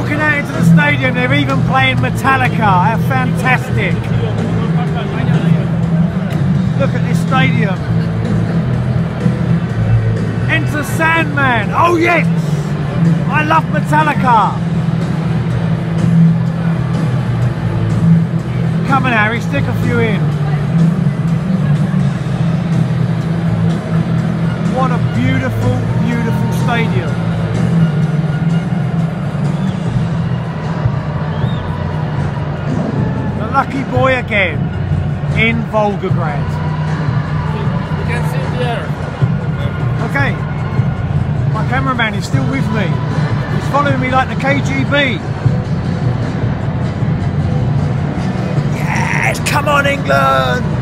walking out into the stadium, they're even playing Metallica. How fantastic. Look at this stadium. Enter Sandman. Oh yes! I love Metallica. Come on, Harry, stick a few in. What a beautiful, beautiful stadium. The lucky boy again in Volgograd. You can see there. Okay, my cameraman is still with me. He's following me like the KGB. Yes, come on England!